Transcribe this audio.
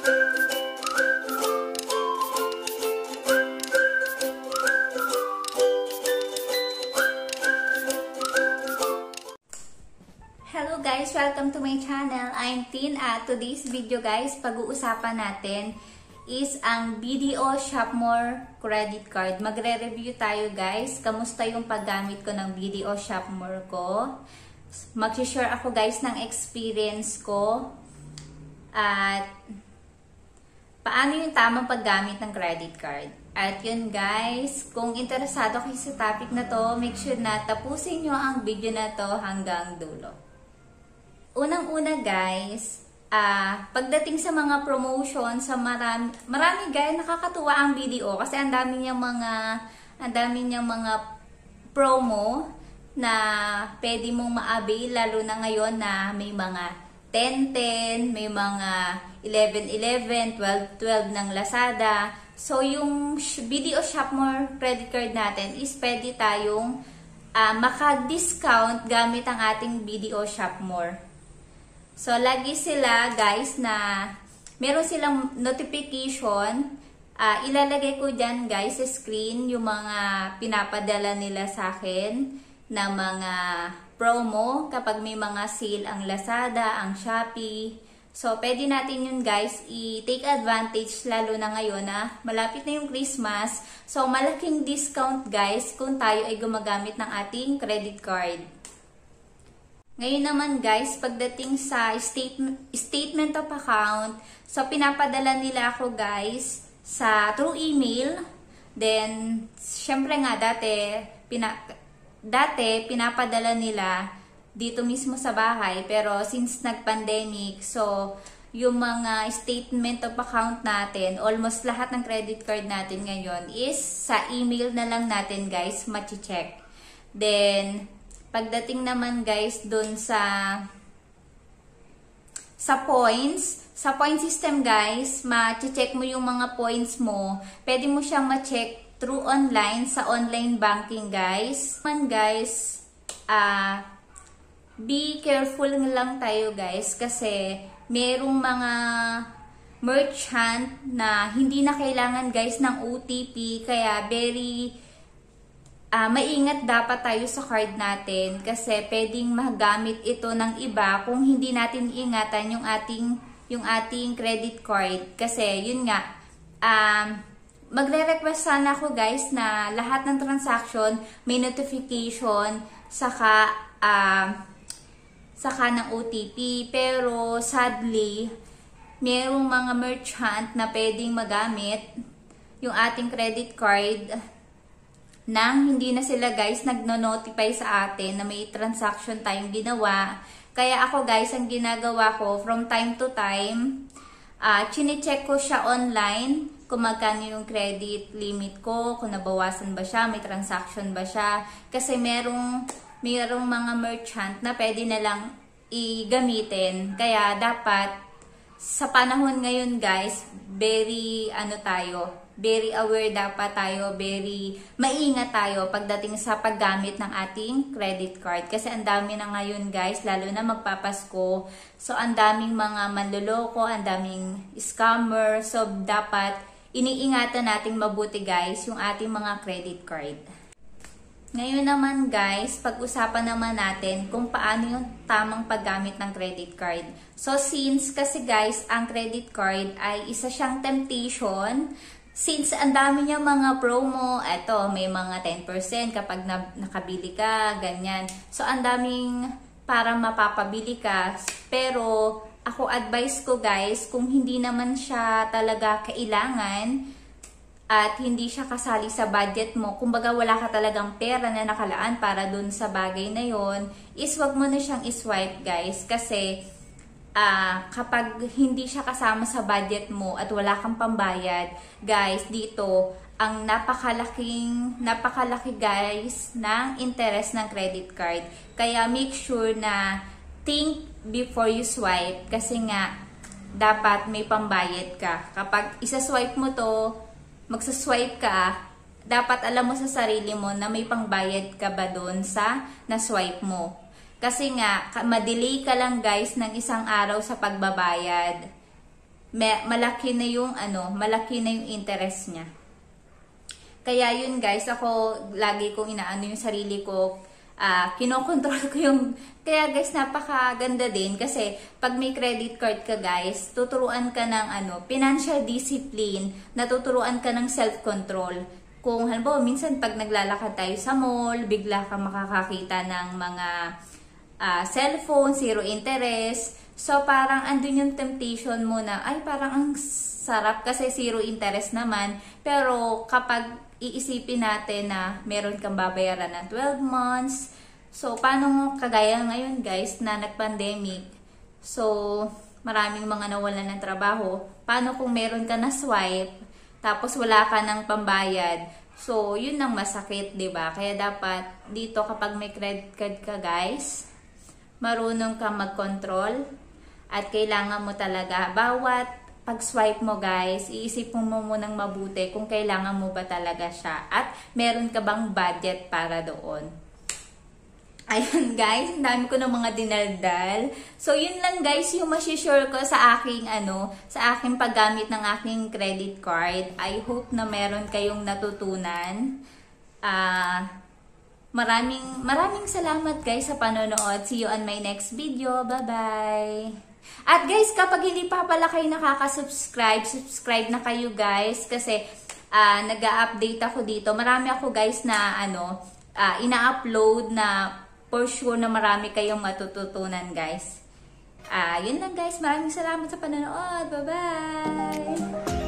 Hello guys! Welcome to my channel. I'm Tin at today's video guys, pag-uusapan natin is ang BDO Shopmore credit card. Magre-review tayo guys. Kamusta yung paggamit ko ng BDO Shopmore ko? Mag-share ako guys ng experience ko at paano yung tamang paggamit ng credit card. At yun guys, kung interesado kayo sa topic na to, make sure na tapusin nyo ang video na to hanggang dulo. Unang-una guys, pagdating sa mga promotion, sa marami guys, nakakatuwa ang BDO kasi ang dami niyang mga promo na pwede mong ma-avail, lalo na ngayon na may mga 10-10, may mga 11-11, 12-12 ng Lazada. So yung BDO Shopmore credit card natin is pwede tayong maka-discount gamit ang ating BDO Shopmore. So, lagi sila, guys, na meron silang notification. Ilalagay ko dyan, guys, sa screen yung mga pinapadala nila sa akin na mga promo kapag may mga sale ang Lazada, ang Shopee. So, pwede natin yun, guys, i-take advantage lalo na ngayon na malapit na yung Christmas. So, malaking discount, guys, kung tayo ay gumagamit ng ating credit card. Ngayon naman guys, pagdating sa statement of account, so pinapadala nila ako guys sa through email. Then, syempre nga dati pinapadala nila dito mismo sa bahay. Pero since nag-pandemic, so yung mga statement of account natin, almost lahat ng credit card natin ngayon is sa email na lang natin guys machi-check. Then, pagdating naman guys dun sa points, sa point system guys, ma-check mo yung mga points mo. Pwede mo siyang ma-check through online, sa online banking guys. Guys, be careful lang tayo guys kasi merong mga merchant na hindi na kailangan guys ng OTP, kaya very maingat dapat tayo sa card natin kasi pwedeng magamit ito ng iba kung hindi natin ingatan yung ating credit card. Kasi yun nga, magre-request sana ako guys na lahat ng transaction may notification saka ng OTP. Pero sadly, mayroong mga merchant na pwedeng magamit yung ating credit card nang hindi na sila guys nagno-notify sa atin na may transaction tayong ginawa. Kaya ako guys, ang ginagawa ko from time to time, chine-check ko siya online kung magkano yung credit limit ko, kung nabawasan ba siya, may transaction ba siya. Kasi merong mga merchant na pwede na lang i-gamitin. Kaya dapat sa panahon ngayon guys, very aware dapat tayo, very maingat tayo pagdating sa paggamit ng ating credit card. Kasi ang dami na ngayon guys, lalo na magpapasko. So, ang daming mga manloloko, ang daming scammer. So, dapat iniingatan natin mabuti guys yung ating mga credit card. Ngayon naman guys, pag-usapan naman natin kung paano yung tamang paggamit ng credit card. So, since kasi guys, ang credit card ay isa siyang temptation. Since ang dami niya mga promo, eto, may mga 10% kapag nakabili ka, ganyan. So, ang daming para mapapabili ka. Pero, ako advice ko guys, kung hindi naman siya talaga kailangan at hindi siya kasali sa budget mo, kumbaga wala ka talagang pera na nakalaan para dun sa bagay na yon, is wag mo na siyang iswipe guys. Kasi, kapag hindi siya kasama sa budget mo at wala kang pambayad, guys, dito, ang napakalaki guys ng interest ng credit card. Kaya make sure na think before you swipe kasi nga dapat may pambayad ka. Kapag isa-swipe mo to, magsaswipe ka, dapat alam mo sa sarili mo na may pangbayad ka ba doon sa na-swipe mo. Kasi nga, madelay ka lang guys ng isang araw sa pagbabayad. malaki na yung malaki na yung interest niya. Kaya yun guys, ako lagi kong inaano yung sarili ko, kinokontrol ko yung, kaya guys, napakaganda din kasi pag may credit card ka guys, tuturuan ka ng financial discipline, natuturuan ka ng self-control. Kung halimbawa, minsan pag naglalakad tayo sa mall, bigla kang makakakita ng mga cellphone, zero interest. So, parang andun yung temptation mo na, ay parang ang sarap kasi zero interest naman. Pero kapag iisipin natin na meron kang babayaran ng 12 months, so paano kagaya ngayon guys na nag-pandemic, so maraming mga nawalan ng trabaho, paano kung meron ka na swipe, tapos wala ka ng pambayad, so yun ang masakit, 'di ba? Kaya dapat dito kapag may credit card ka guys, marunong kang mag-control at kailangan mo talaga bawat pag-swipe mo guys, iisip mo munang mabuti kung kailangan mo ba talaga siya at meron ka bang budget para doon. Ayun guys, ang dami ko ng mga dinaldal. So yun lang guys yung masishare ko sa aking sa aking paggamit ng aking credit card. I hope na meron kayong natutunan. Maraming salamat guys sa panonood. See you on my next video. Bye-bye! At guys, kapag hindi pa pala kayo nakaka-subscribe, subscribe na kayo guys kasi nag-a-update ako dito. Marami ako guys na ina-upload na for sure na marami kayong matututunan guys. Yun lang guys, maraming salamat sa panonood. Bye-bye!